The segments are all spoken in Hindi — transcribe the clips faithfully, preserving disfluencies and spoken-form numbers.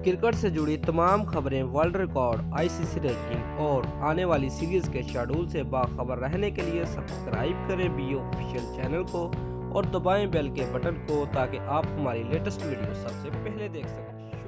क्रिकेट से जुड़ी तमाम खबरें, वर्ल्ड रिकॉर्ड, आईसीसी रैंकिंग और आने वाली सीरीज के शेड्यूल से बाखबर रहने के लिए सब्सक्राइब करें बी ऑफिशियल चैनल को और दबाएं बेल के बटन को ताकि आप हमारी लेटेस्ट वीडियो सबसे पहले देख सकें।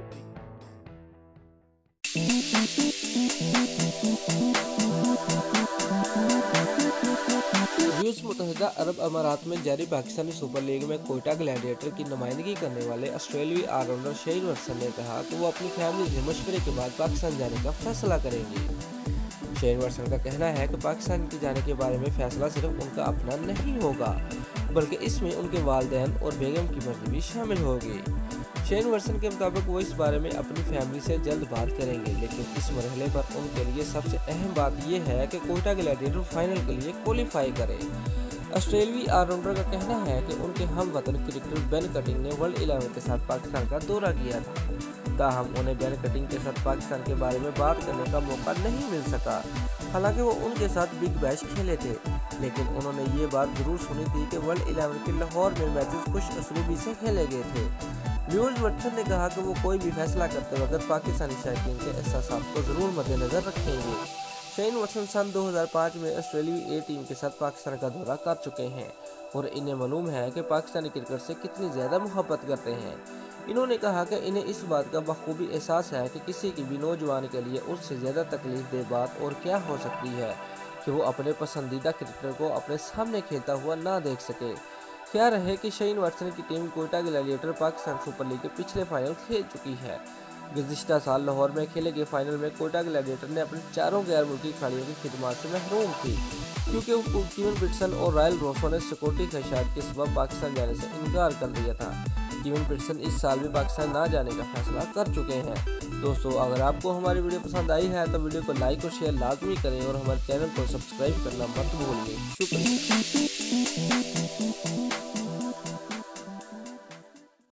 रूस मुत्तहिदा अरब अमारात में जारी पाकिस्तानी सुपर लीग में कोयटा ग्लैडिएटर की नुमाइंदगी करने वाले ऑस्ट्रेलियाई ऑलराउंडर शेन वाटसन ने कहा कि वो अपनी फैमिली से मशवरे के बाद पाकिस्तान जाने का फैसला करेंगे। शेन वाटसन का कहना है कि पाकिस्तान के जाने के बारे में फैसला सिर्फ उनका अपना नहीं होगा, बल्कि इसमें उनके वालिदैन और बेगम की मर्जी भी शामिल होगी। शेन वाटसन के मुताबिक वो इस बारे में अपनी फैमिली से जल्द बात करेंगे, लेकिन इस मरहले पर उनके लिए सबसे अहम बात यह है कि कोयटा ग्लैडिएटर फाइनल के लिए क्वालिफाई करे। ऑस्ट्रेलियाई ऑलराउंडर का कहना है कि उनके हम वतन क्रिकेटर बेन कटिंग ने वर्ल्ड इलेवन के साथ पाकिस्तान का दौरा किया था, ताहम उन्हें बेन कटिंग के साथ पाकिस्तान के बारे में बात करने का मौका नहीं मिल सका। हालांकि वो उनके साथ बिग बैश खेले थे, लेकिन उन्होंने ये बात जरूर सुनी थी कि वर्ल्ड इलेवन के लाहौर में मैचेस कुछ असलूबी से खेले गए थे। ल्यूइस वाटसन ने कहा कि वो कोई भी फैसला करते वक्त पाकिस्तानी शायकीन के एहसासात को जरूर मद्देनजर रखेंगे। शेन वाटसन सन दो हज़ार पाँच में ऑस्ट्रेलियाई ए टीम के साथ पाकिस्तान का दौरा कर चुके हैं और इन्हें मालूम है कि पाकिस्तानी क्रिकेट से कितनी ज़्यादा मोहब्बत करते हैं। इन्होंने कहा कि इन्हें इस बात का बखूबी एहसास है कि किसी की भी नौजवान के लिए उससे ज़्यादा तकलीफ दे बात और क्या हो सकती है कि वो अपने पसंदीदा क्रिकेटर को अपने सामने खेलता हुआ ना देख सके। ख्याल रहे कि शेन वाटसन की team Quetta gladiator Pakistan super league के पिछले फाइनल खेल चुकी है। गुज़िश्ता साल लाहौर में खेले गए फाइनल में कोयटा ग्लैडिएटर ने अपने चारों गैर मुल्की खिलाड़ियों की खिदमत से महरूम थी, क्योंकि कीवन पिटसन और रायल रोसो ने सिक्योरिटी खदशात के सबब पाकिस्तान जाने से इनकार कर दिया था। कीवन पिटसन इस साल भी पाकिस्तान ना जाने का फैसला कर चुके हैं। दोस्तों, अगर आपको हमारी वीडियो पसंद आई है तो वीडियो को लाइक और शेयर लाजमी करें और हमारे चैनल को सब्सक्राइब करना मत भूलिए। शुक्रिया।